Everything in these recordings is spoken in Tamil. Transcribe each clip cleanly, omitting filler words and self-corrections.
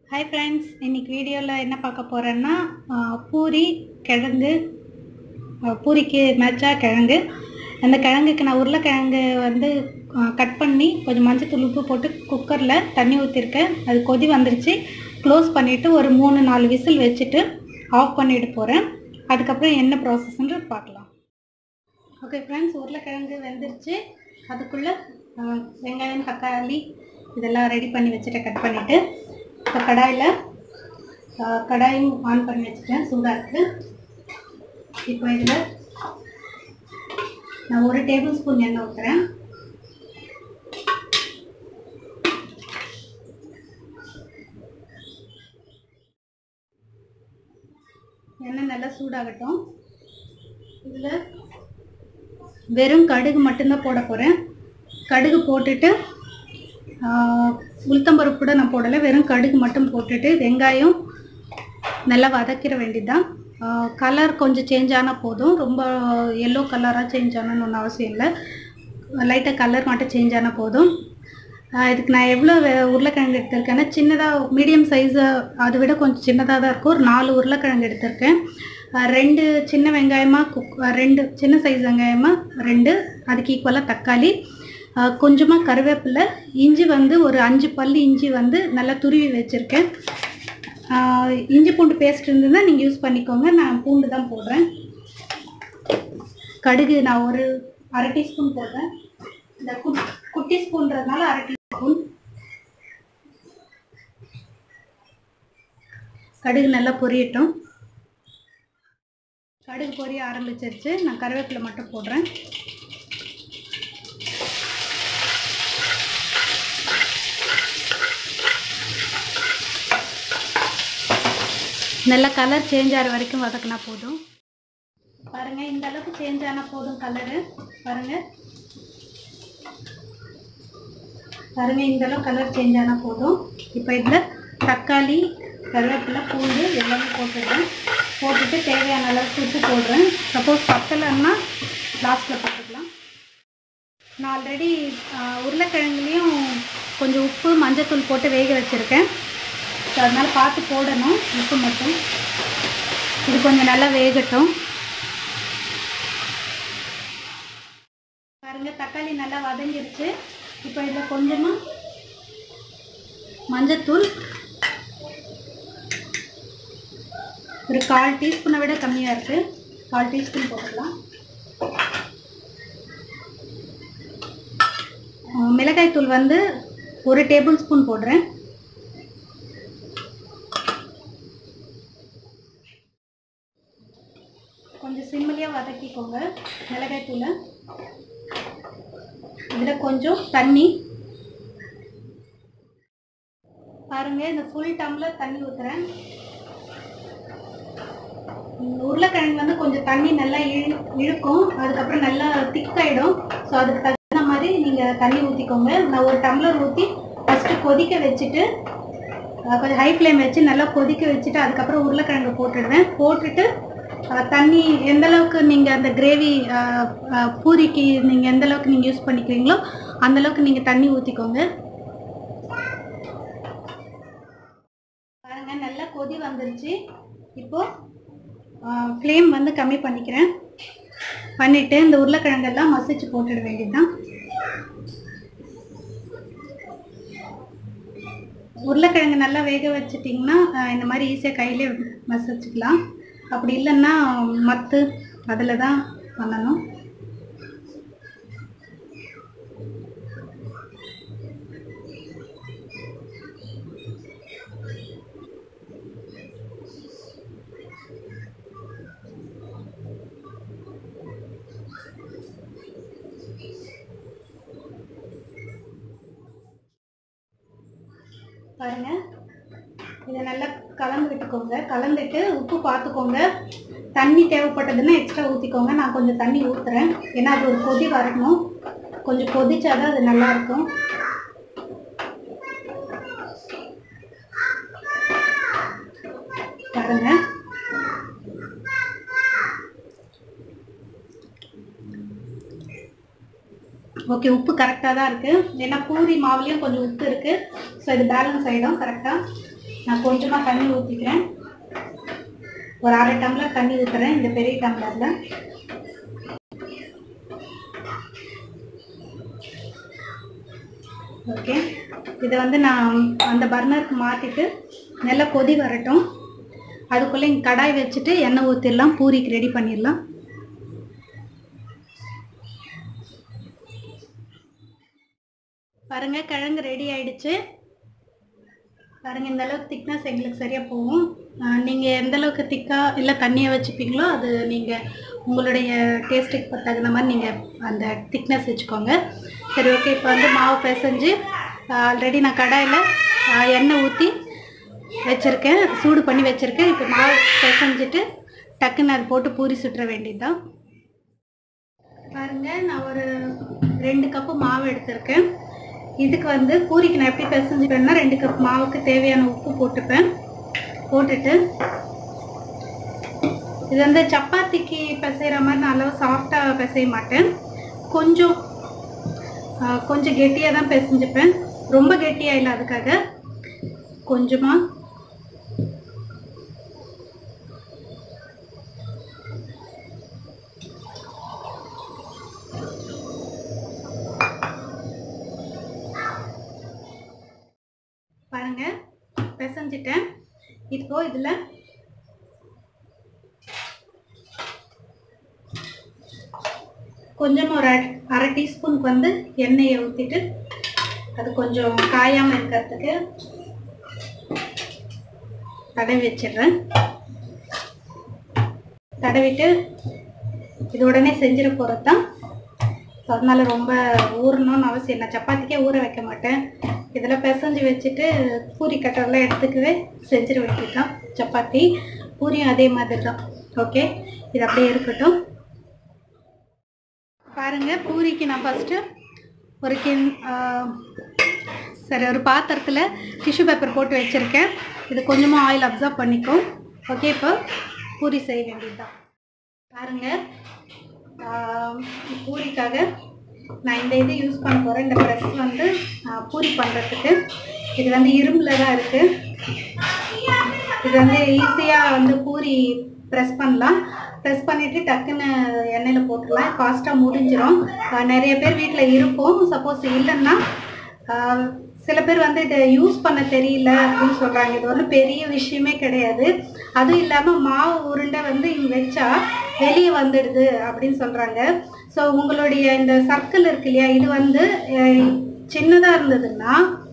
हाय फ्रेंड्स इनकी वीडियो என்ன பார்க்க போறேன்னா பூரி கிழங்கு பூரிக்கு மேட்சா கிழங்கு அந்த கிழங்குக்கு நான் உருளைக்கிழங்கு வந்து கட் பண்ணி கொஞ்சம் மஞ்சள் தூள் உப்பு போட்டு குக்கர்ல தண்ணி ஊத்திருக்கேன் அது கொதி வந்துருச்சு க்ளோஸ் பண்ணிட்டு ஒரு 3-4 விசில் வெச்சிட்டு ஆஃப் பண்ணிட போறேன் அதுக்கு அப்புறம் என்ன ப்ராசஸ்ன்னு பார்க்கலாம் ஓகே फ्रेंड्स உருளைக்கிழங்கு வெந்திருச்சு அதுக்குள்ள வெங்காயம் தக்காளி இதெல்லாம் ரெடி பண்ணி வெச்சிட்டு கட் பண்ணிட்டு तो कढ़ाई ऑन பண்ணி வச்சிட்டேன் சூடா இருக்கு இப்போ இதுல நான் 1 டேபிள் ஸ்பூன் எண்ணெய் ஊத்துறேன் எண்ணெய் நல்லா சூடாகட்டும் இதுல வெறும் கடுகு மட்டும் தான் போட போறேன் கடுகு போட்டுட்டு உளுத்தம்பருப்பு கூட நான் போடல வெறும் கடுகு மட்டும் போட்டுட்டு வெங்காயம் நல்லா வதக்கிற வேண்டியதுதான் கலர் கொஞ்சம் சேஞ்ச் ஆனா போதும் ரொம்ப yellow கலரா சேஞ்ச் ஆனனும் ஒண்ணு அவசியம் இல்ல லைட்டா கலர் மட்டும் சேஞ்ச் ஆனா போதும் இதுக்கு நான் எவ்வளவு உருளைக்கிழங்கு எடுத்துர்க்கேன்னா சின்னதா மீடியம் சைஸ் அதை விட கொஞ்சம் சின்னதா தான் இருக்கும் ஒரு 4 உருளைக்கிழங்கு எடுத்துர்க்கேன் 2 சின்ன வெங்காயமா 2 சின்ன சைஸ் வெங்காயமா 2 அதுக்கு ஈக்குவலா தக்காளி கொஞ்சமா கறிவேப்பிலை இஞ்சி வந்து ஒரு 5 பல்லு இஞ்சி வந்து நல்லா துருவி வெச்சிருக்கேன் இஞ்சி பூண்டு பேஸ்ட் இருந்ததுன்னா நீங்க யூஸ் பண்ணிக்கோங்க நான் பூண்டு தான் போடுறேன் கடுகு நான் ஒரு 1/2 டீஸ்பூன் போடுறேன் இந்த குட்டி ஸ்பூன்றதுனால 1/2 டீஸ்பூன் கடுகு நல்லா பொரியட்டும் கடுகு பொரிய ஆரம்பிச்சிருச்சு நான் கறிவேப்பிலை மட்டும் போடுறேன் நல்லா கலர் சேஞ்ச் ஆற வரைக்கும் வதக்கினா போதும் பாருங்க இந்த அளவுக்கு சேஞ்ச் ஆனா போதும் கலர் பாருங்க இந்த அளவுக்கு கலர் சேஞ்ச் ஆனா போதும் இப்போ இதுல தக்காளி கறிவேப்பிலை பூண்டு எல்லாம் போட்டுட்டு தேவையான அளவுக்கு உப்பு போடுறேன் சப்போஸ் பத்தலன்னா லாஸ்ட்ல போட்டுக்கலாம் நான் ஆல்ரெடி உருளைக்கிழங்குலயும் கொஞ்சம் உப்பு மஞ்சள் தூள் போட்டு வேக வச்சிருக்கேன் அதனால பார்த்து போடணும் உப்பு மட்டும் இது கொஞ்சம் நல்லா வேகட்டும் பாருங்க தக்காளி நல்லா வதங்கிருச்சு இப்போ இதுல கொஞ்சமா மஞ்சள் தூள் ஒரு 1/4 டீஸ்பூனை விட கம்மியா இருக்கு 1/4 டீஸ்பூன் போடலாம் மிளகாய் தூள் வந்து 1 டேபிள் ஸ்பூன் போடுறேன் கொஞ்சம் சிம்மிலியா வதக்கிக்கோங்க மிளகாய் தூளை இதுல கொஞ்சம் தண்ணி பாருங்க இந்த ஃபுல் டம்ளர் தண்ணி ஊத்துறேன் உருளைக்கிழங்கு வந்து கொஞ்சம் தண்ணி நல்லா இழுக்கும் அதுக்கு அப்புறம் நல்லா திக் ஆயிடும் சோ அதுக்கு தகுந்த மாதிரி நீங்க தண்ணி ஊத்திக்கோங்க நான் 1 டம்ளர் ஊத்தி ஃபர்ஸ்ட் கொதிக்க வச்சிட்டு கொஞ்சம் ஹை ஃப்ளேம் வச்சு நல்லா கொதிக்க வச்சிட்டு அதுக்கு அப்புறம் உருளைக்கிழங்கு போட்டுட்டு தண்ணி எந்த அளவுக்கு நீங்க அந்த கிரேவி பூரிக்கு நீங்க எந்த அளவுக்கு நீங்க யூஸ் பண்ணிக்கிறீங்களோ அந்த அளவுக்கு நீங்க தண்ணி ஊத்திக்கோங்க பாருங்க நல்லா கொதி வந்துருச்சு இப்போ ஃப்ளேம் வந்து கம்மி பண்ணிட்டு இந்த உருளைக்கிழங்கு எல்லாம் மசிச்சு போட்டுட வேண்டியதுதான் உருளைக்கிழங்கு நல்லா வேக வச்சிட்டீங்கன்னா இந்த மாதிரி ஈஸியா கையிலே மசிச்சுக்கலாம் அப்படி இல்லன்னா மத்து அதுல தான் பண்ணனும் பாருங்க இத நல்லா கலந்துட்டு உப்பு பார்த்துக்கோங்க தண்ணி தேவைப்பட்டதுன்னா எக்ஸ்ட்ரா ஊத்திக்கோங்க நான் கொஞ்சம் தண்ணி ஊத்துறேன் ஏன்னா அது ஒரு கொதி வரணும் கொஞ்சம் கொதிச்சாதான் அது நல்லா இருக்கும் பாருங்க ஓகே உப்பு கரெக்ட்டா தான் இருக்கு ஏனா பூரி மாவுலயும் கொஞ்சம் உப்பு இருக்கு சோ இது பேலன்ஸ் ஆயிடும் கரெக்ட்டா நான் கொஞ்சமாக தண்ணி ஊற்றிக்கிறேன். ஒரு 1/2 டம்ளர் தண்ணி ஊற்றுறேன் இந்த பெரிய டம்ளரில். ஓகே, இதை வந்து நான் அந்த பர்னருக்கு மாற்றிட்டு நல்லா கொதி வரட்டும். அதுக்குள்ளே இங்கே கடாய் வச்சுட்டு எண்ணெய் ஊற்றிடலாம், பூரிக்கு ரெடி பண்ணிடலாம். பாருங்கள், கிழங்கு ரெடி ஆயிடுச்சு. பாருங்கள், இந்த அளவுக்கு திக்னஸ் எங்களுக்கு சரியாக போகும். நீங்கள் எந்த அளவுக்கு திக்காக இல்லை தண்ணியை வச்சுப்பீங்களோ அது நீங்கள் உங்களுடைய டேஸ்ட்டுக்கு தகுந்த மாதிரி நீங்கள் அந்த திக்னஸ் வச்சுக்கோங்க. சரி, ஓகே. இப்போ வந்து மாவு பிசைஞ்சு ஆல்ரெடி நான் கடாயில் எண்ணெய் ஊற்றி வச்சுருக்கேன், சூடு பண்ணி வச்சுருக்கேன். இப்போ மாவு பிசைஞ்சிட்டு டக்குன்னு அது போட்டு பூரி சுட்டுற வேண்டியது தான். பாருங்கள், நான் ஒரு 2 கப்பு மாவு எடுத்திருக்கேன். இதுக்கு வந்து பூரிக்கு நான் எப்படி பிசைஞ்சுப்பேன்னா 2 கப் மாவுக்கு தேவையான உப்பு போட்டுப்பேன். போட்டுட்டு இது வந்து சப்பாத்திக்கு பிசைகிற மாதிரி நான் அளவு சாஃப்டாக பிசைய மாட்டேன். கொஞ்சம் கெட்டியாக தான் பிசைஞ்சுப்பேன். ரொம்ப கெட்டியாக இல்லை, அதுக்காக கொஞ்சமாக பாருங்க பிசைஞ்சிட்டேன். இப்போ இதில் கொஞ்சம் ஒரு 1/2 டீஸ்பூனுக்கு வந்து எண்ணெயை ஊற்றிட்டு அது கொஞ்சம் காயாமல் இருக்கிறதுக்கு தடவி வச்சிடுறேன். தடவிட்டு இது உடனே செஞ்சிட போகிறது தான். ஸோ அதனால ரொம்ப ஊறணும்னு அவசியம் இல்லை. சப்பாத்திக்கே ஊற வைக்க மாட்டேன். இதில் பிசைஞ்சு வச்சுட்டு பூரி கட்டரெல்லாம் எடுத்துக்கவே செஞ்சிட வேண்டியது தான். சப்பாத்தி பூரியும் அதே மாதிரி தான். ஓகே, இது அப்படியே இருக்கட்டும். பாருங்கள், பூரிக்கு நான் ஃபஸ்ட்டு ஒரு பாத்திரத்தில் டிஷ்யூ பேப்பர் போட்டு வச்சுருக்கேன். இது கொஞ்சமாக ஆயில் அப்சர்வ் பண்ணிக்கும். ஓகே, இப்போ பூரி செய்ய வேண்டியது தான். பாருங்கள், பூரிக்காக நான் இந்த இது யூஸ் பண்ண போகிறேன். இந்த ப்ரெஸ் வந்து பூரி பண்ணுறதுக்கு இது வந்து இரும்பில் தான் இருக்குது. இது வந்து ஈஸியாக வந்து பூரி ப்ரெஸ் பண்ணலாம். ப்ரெஸ் பண்ணிவிட்டு டக்குன்னு எண்ணெயில் போட்டுடலாம். ஃபாஸ்ட்டாக முடிஞ்சிடும். நிறைய பேர் வீட்டில் இருக்கும். சப்போஸ் இல்லைன்னா சில பேர் வந்து இதை யூஸ் பண்ண தெரியல அப்படின்னு சொல்கிறாங்க. இது ஒன்றும் பெரிய விஷயமே கிடையாது. அதுவும் இல்லாமல் மாவு உருண்டை வந்து இங்கே வச்சா வெளியே வந்துடுது அப்படின்னு சொல்கிறாங்க. ஸோ உங்களுடைய இந்த சர்க்கிள் இருக்கு இல்லையா, இது வந்து சின்னதாக இருந்ததுன்னா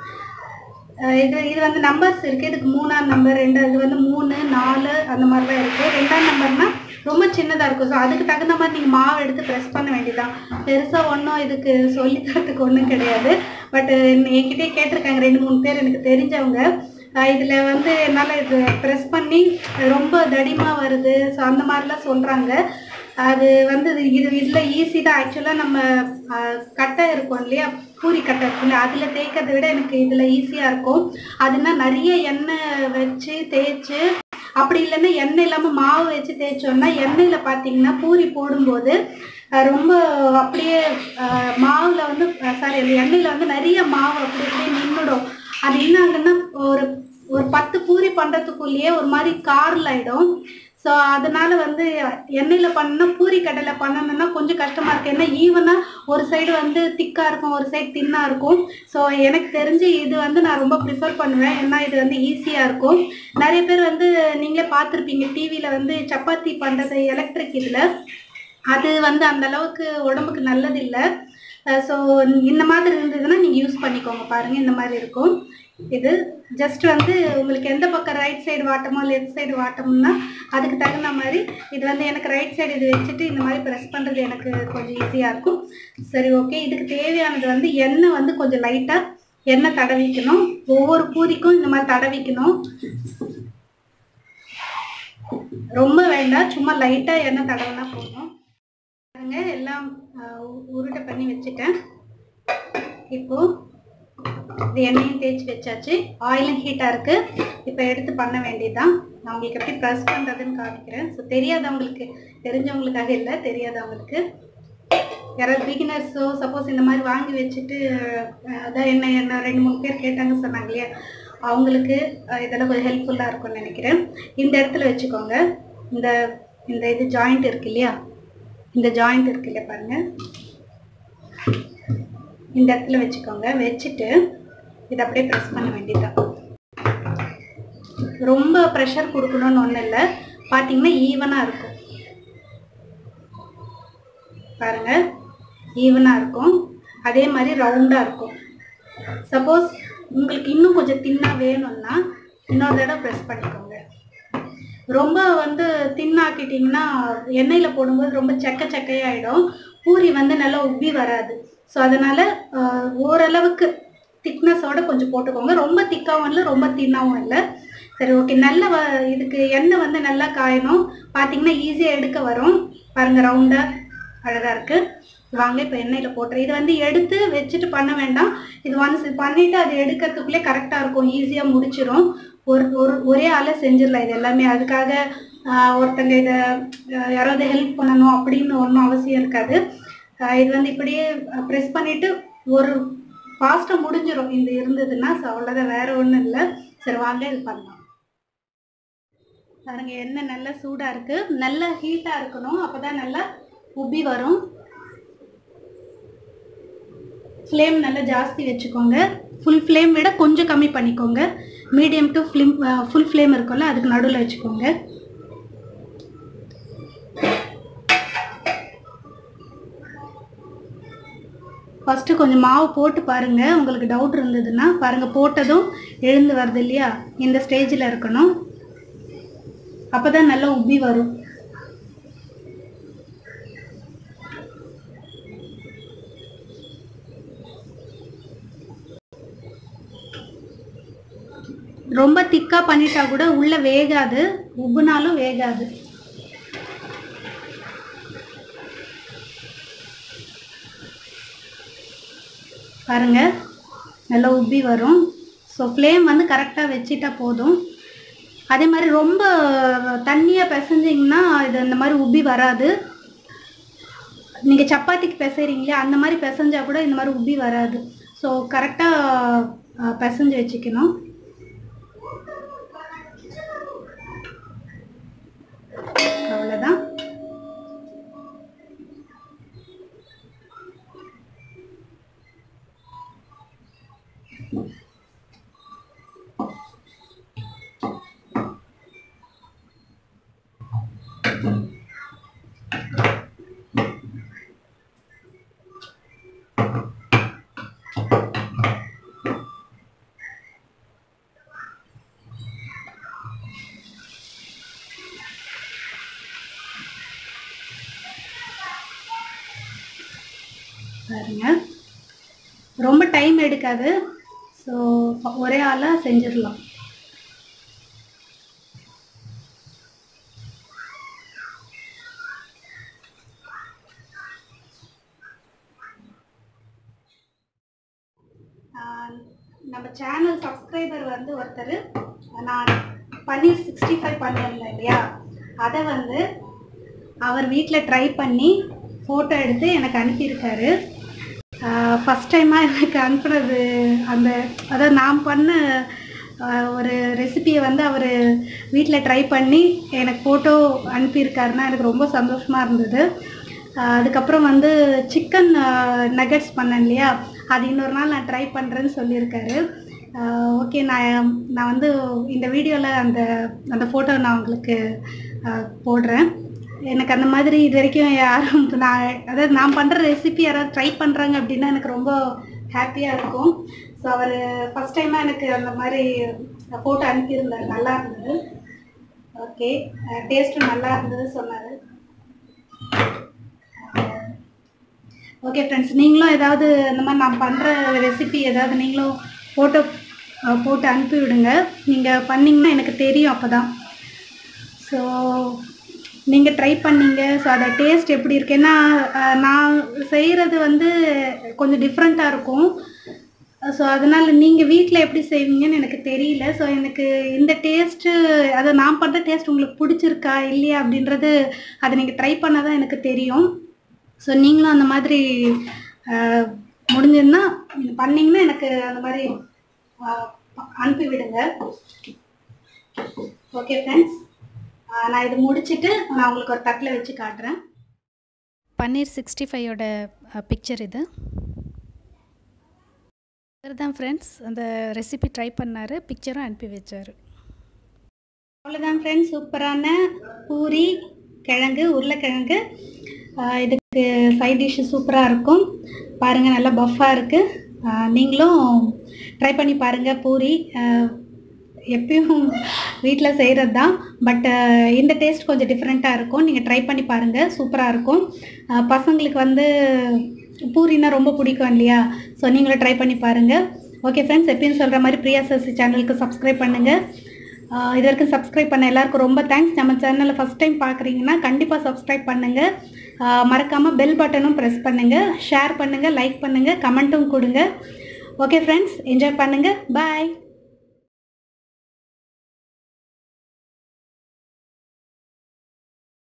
இது வந்து நம்பர்ஸ் இருக்குது. இதுக்கு 3ஆம் நம்பர் 2, இது வந்து 3, 4 அந்த மாதிரி தான் இருக்குது. 2ஆம் நம்பர்னால் ரொம்ப சின்னதாக இருக்கும். ஸோ அதுக்கு தகுந்த மாதிரி நீங்கள் மாவு எடுத்து ப்ரெஸ் பண்ண வேண்டியதான். பெருசாக ஒன்றும் இதுக்கு சொல்லித்தரத்துக்கு ஒன்றும் கிடையாது. பட் என்கிட்டே கேட்டிருக்காங்க 2-3 பேர் எனக்கு தெரிஞ்சவங்க. இதில் வந்து என்னால் இது ப்ரெஸ் பண்ணி ரொம்ப தடிமாக வருது, ஸோ அந்த மாதிரிலாம் சொல்கிறாங்க. அது வந்து இதில் ஈஸி தான். ஆக்சுவலாக நம்ம கட்டை இருக்கும் இல்லையா, பூரி கட்டை இருக்குல்ல, அதில் தேய்க்கிறத விட எனக்கு இதில் ஈஸியாக இருக்கும். அதுனா நிறைய எண்ணெய் வச்சு தேய்ச்சி, அப்படி இல்லைன்னா எண்ணெய் இல்லாமல் மாவு வச்சு தேய்ச்சோன்னா எண்ணெயில் பார்த்தீங்கன்னா பூரி போடும்போது ரொம்ப அப்படியே மாவில் வந்து எண்ணெயில் வந்து நிறைய மாவு அப்படியே நின்றுடும். அது என்ன ஆகுதுன்னா ஒரு 10 பூரி பண்ணுறதுக்குள்ளேயே ஒரு மாதிரி கார்ல் ஆகிடும். ஸோ அதனால வந்து எண்ணெயில் பண்ணால் பூரி கடையில் பண்ணணும்னா கொஞ்சம் கஷ்டமாக இருக்குது. ஏன்னா ஈவனாக ஒரு சைடு வந்து திக்காக இருக்கும், ஒரு சைடு தின்னாக இருக்கும். ஸோ எனக்கு தெரிஞ்சு இது வந்து நான் ரொம்ப ப்ரிஃபர் பண்ணுவேன். ஏன்னா இது வந்து ஈஸியாக இருக்கும். நிறைய பேர் வந்து நீங்களே பார்த்துருப்பீங்க டிவியில் வந்து சப்பாத்தி பண்ணுறது எலக்ட்ரிக் இதில், அது வந்து அந்த அளவுக்கு உடம்புக்கு நல்லதில்லை. ஸோ இந்த மாதிரி இருந்ததுன்னா நீங்கள் யூஸ் பண்ணிக்கோங்க. பாருங்கள், இந்த மாதிரி இருக்கும். இது ஜஸ்ட் வந்து உங்களுக்கு எந்த பக்கம் ரைட் சைடு வாட்டமோ லெஃப்ட் சைடு வாட்டம்னா அதுக்கு தகுந்த மாதிரி இது வந்து எனக்கு ரைட் சைடு இது வச்சுட்டு இந்த மாதிரி ப்ரெஸ் பண்ணுறது எனக்கு கொஞ்சம் ஈஸியாக இருக்கும். சரி, ஓகே. இதுக்கு தேவையானது வந்து எண்ணெய் வந்து கொஞ்சம் லைட்டாக எண்ணெய் தடவிக்கணும். ஒவ்வொரு பூரிக்கும் இந்த மாதிரி தடவிக்கணும். ரொம்ப வேண்டாம், சும்மா லைட்டாக எண்ணெய் தடவினா போதும். பாருங்க, எல்லாம் உருட்டை பண்ணி வச்சுட்டேன். இப்போது இது எண்ணெயும் தேய்ச்சி வச்சாச்சு. ஆயிலும் ஹீட்டாக இருக்குது. இப்போ எடுத்து பண்ண வேண்டியதுதான். நான் உங்களுக்கு எப்படி ப்ரெஸ் பண்ணுறதுன்னு காமிக்கிறேன். ஸோ தெரியாதவங்களுக்கு, தெரிஞ்சவங்களுக்காக இல்லை, தெரியாதவங்களுக்கு, யாராவது பிகினர்ஸோ சப்போஸ் இந்த மாதிரி வாங்கி வச்சுட்டு அதான் என்ன 2-3 பேர் கேட்டாங்க சொன்னாங்க இல்லையா, அவங்களுக்கு இதெல்லாம் கொஞ்சம் ஹெல்ப்ஃபுல்லாக இருக்கும்னு நினைக்கிறேன். இந்த இடத்துல வச்சுக்கோங்க. இந்த இந்த இது ஜாயிண்ட் இருக்கு இல்லையா, இந்த ஜாயிண்ட் இருக்கு இல்லையா பாருங்கள், இந்த இடத்துல வச்சுக்கோங்க. வச்சுட்டு இதை அப்படியே ப்ரெஸ் பண்ண வேண்டியதுதான். ரொம்ப ப்ரெஷர் கொடுக்கணும்னு ஒன்றும் இல்லை. பார்த்தீங்கன்னா ஈவனாக இருக்கும் பாருங்கள், ஈவனாக இருக்கும். அதே மாதிரி ரவுண்டாக இருக்கும். சப்போஸ் உங்களுக்கு இன்னும் கொஞ்சம் தின்னாக வேணும்னா இன்னொரு தடவை ப்ரெஸ் பண்ணிக்கோங்க. ரொம்ப வந்து தின்னாக்கிட்டிங்கன்னா எண்ணெயில் போடும்போது ரொம்ப சக்கையாகிடும். பூரி வந்து நல்லா உப்பி வராது. ஸோ அதனால் ஓரளவுக்கு திக்னஸோடு கொஞ்சம் போட்டுக்கோங்க. ரொம்ப திக்காகவும் இல்லை, ரொம்ப தின்னாகவும் இல்லை. சரி, ஓகே. நல்ல இதுக்கு எண்ணெய் வந்து நல்லா காயணும். பார்த்தீங்கன்னா ஈஸியாக எடுக்க வரும் பாருங்கள், ரவுண்டாக அழகாக இருக்குது. வாங்க இப்போ எண்ணெயில் போட்டுறேன். இது வந்து எடுத்து வச்சுட்டு பண்ண வேண்டாம். இது ஒன்ஸ் பண்ணிவிட்டு அது எடுக்கிறதுக்குள்ளே கரெக்டாக இருக்கும், ஈஸியாக முடிச்சிடும். ஒரே ஆளை செஞ்சிடலாம் இது எல்லாமே. அதுக்காக ஒருத்தங்க இதை யாராவது ஹெல்ப் பண்ணணும் அப்படின்னு ஒன்றும் அவசியம் இருக்காது. இது வந்து இப்படியே ப்ரெஸ் பண்ணிவிட்டு ஒரு ஃபாஸ்ட்டாக முடிஞ்சிடும் இது இருந்ததுன்னா. ஸோ அவ்வளோதான், வேறு ஒன்றும் இல்லை. சரி வாங்க இது பண்ணலாம். பாருங்க, எண்ணெய் நல்லா சூடாக இருக்குது. நல்லா ஹீட்டாக இருக்கணும், அப்போ தான் நல்லா உப்பி வரும். ஃப்ளேம் நல்லா ஜாஸ்தி வச்சுக்கோங்க. ஃபுல் ஃப்ளேம் விட கொஞ்சம் கம்மி பண்ணிக்கோங்க. மீடியம் டு ஃபுல் ஃப்ளேம் இருக்கும்ல, அதுக்கு நடுவில் வச்சுக்கோங்க. ஃபஸ்ட்டு கொஞ்சம் மாவு போட்டு பாருங்கள். உங்களுக்கு டவுட் இருந்ததுன்னா பாருங்கள், போட்டதும் எழுந்து வருது இல்லையா, இந்த ஸ்டேஜில் இருக்கணும். அப்போ தான் நல்லா உப்பி வரும். ரொம்ப திக்காக பண்ணிட்டா கூட உள்ளே வேகாது, உப்புனாலும் வேகாது. பாருங்கள், நல்லா உப்பி வரும். ஸோ ஃப்ளேம் வந்து கரெக்டாக வச்சிட்டா போதும். அதே மாதிரி ரொம்ப தண்ணியாக பிசைஞ்சிங்கன்னா இது இந்த மாதிரி உப்பி வராது. நீங்கள் சப்பாத்திக்கு பிசைறீங்களே அந்த மாதிரி பிசைஞ்சா கூட இந்த மாதிரி உப்பி வராது. ஸோ கரெக்டாக பிசைஞ்சு வச்சுக்கணும். அவ்வளோதான். பாருங்க, ரொம்ப டைம் எடுக்காது. ஸோ ஒரே ஆளாக செஞ்சிடலாம். நம்ம சேனல் சப்ஸ்கிரைபர் வந்து ஒருத்தர் நான் பன்னீர் 65 பண்ணியிருந்தேன் இல்லையா, அதை வந்து அவர் வீட்டில் ட்ரை பண்ணி ஃபோட்டோ எடுத்து எனக்கு அனுப்பியிருக்காரு. ஃபஸ்ட் டைமாக எனக்கு அனுப்புனது அதாவது நான் பண்ண ஒரு ரெசிபியை வந்து அவர் வீட்டில் ட்ரை பண்ணி எனக்கு ஃபோட்டோ அனுப்பியிருக்காருன்னா எனக்கு ரொம்ப சந்தோஷமாக இருந்தது. அதுக்கப்புறம் வந்து சிக்கன் நகட்ஸ் பண்ணேன் இல்லையா, அது இன்னொரு நாள் நான் ட்ரை பண்ணுறேன்னு சொல்லியிருக்காரு. ஓகே, நான் வந்து இந்த வீடியோவில் அந்த ஃபோட்டோ நான் உங்களுக்கு போடுறேன். எனக்கு அந்த மாதிரி இது வரைக்கும் யாரும் அதாவது நான் பண்ணுற ரெசிபி யாராவது ட்ரை பண்ணுறாங்க அப்படின்னா எனக்கு ரொம்ப ஹாப்பியாக இருக்கும். ஸோ அவர் ஃபஸ்ட் டைமாக எனக்கு அந்த மாதிரி ஃபோட்டோ அனுப்பியிருந்தார். நல்லா இருந்தது. ஓகே, டேஸ்ட்டும் நல்லா இருந்தது சொன்னார். ஓகே ஃப்ரெண்ட்ஸ், நீங்களும் ஏதாவது இந்த மாதிரி நான் பண்ணுற ரெசிபி ஏதாவது நீங்களும் ஃபோட்டோ போட்டு அனுப்பி விடுங்க. நீங்கள் பண்ணிங்கன்னா எனக்கு தெரியும் அப்போ தான். ஸோ நீங்கள் ட்ரை பண்ணீங்க. ஸோ அதை டேஸ்ட் எப்படி இருக்கு, ஏன்னா நான் செய்கிறது வந்து கொஞ்சம் டிஃப்ரெண்ட்டாக இருக்கும். ஸோ அதனால் நீங்கள் வீட்டில் எப்படி செய்வீங்கன்னு எனக்கு தெரியல. ஸோ எனக்கு இந்த டேஸ்ட்டு, அதை நான் பண்ணுற டேஸ்ட் உங்களுக்கு பிடிச்சிருக்கா இல்லையா அப்படின்றது அதை நீங்கள் ட்ரை பண்ணால் தான் எனக்கு தெரியும். ஸோ நீங்களும் அந்த மாதிரி முடிஞ்சதுன்னா பண்ணிங்கன்னா எனக்கு அந்த மாதிரி அனுப்பி விடுங்க. ஓகே ஃப்ரெண்ட்ஸ், நான் இது முடிச்சுட்டு நான் உங்களுக்கு ஒரு தட்டில் வச்சு காட்டுறேன். பன்னீர் 65ஓட பிக்சர் இது. தான் ஃப்ரெண்ட்ஸ் அந்த ரெசிபி ட்ரை பண்ணார், பிக்சரும் அனுப்பி வச்சார். அவ்வளோதான் ஃப்ரெண்ட்ஸ், சூப்பரான பூரி கிழங்கு உருளைக்கிழங்கு. இதுக்கு சைட் டிஷ்ஷு சூப்பராக இருக்கும். பாருங்கள், நல்லா பஃப்பாக இருக்குது. நீங்களும் ட்ரை பண்ணி பாருங்கள். பூரி எப்பயும் வீட்டில் செய்கிறது தான், பட் இந்த டேஸ்ட் கொஞ்சம் டிஃப்ரெண்ட்டாக இருக்கும். நீங்கள் ட்ரை பண்ணி பாருங்கள், சூப்பராக இருக்கும். பசங்களுக்கு வந்து பூரினா ரொம்ப பிடிக்கும் இல்லையா? ஸோ நீங்களும் ட்ரை பண்ணி பாருங்கள். ஓகே ஃப்ரெண்ட்ஸ், எப்பயும் சொல்கிற மாதிரி பிரியா சசி சேனலுக்கு சப்ஸ்கிரைப் பண்ணுங்கள். இது வரைக்கும் சப்ஸ்கிரைப் பண்ண எல்லாருக்கும் ரொம்ப தேங்க்ஸ். நம்ம சேனலை ஃபஸ்ட் டைம் பார்க்குறீங்கன்னா கண்டிப்பாக சப்ஸ்கிரைப் பண்ணுங்கள். மறக்காமல் பெல் பட்டனும் ப்ரெஸ் பண்ணுங்கள். ஷேர் பண்ணுங்கள், லைக் பண்ணுங்கள், கமெண்ட்டும் கொடுங்க. ஓகே ஃப்ரெண்ட்ஸ், என்ஜாய் பண்ணுங்கள். பாய்.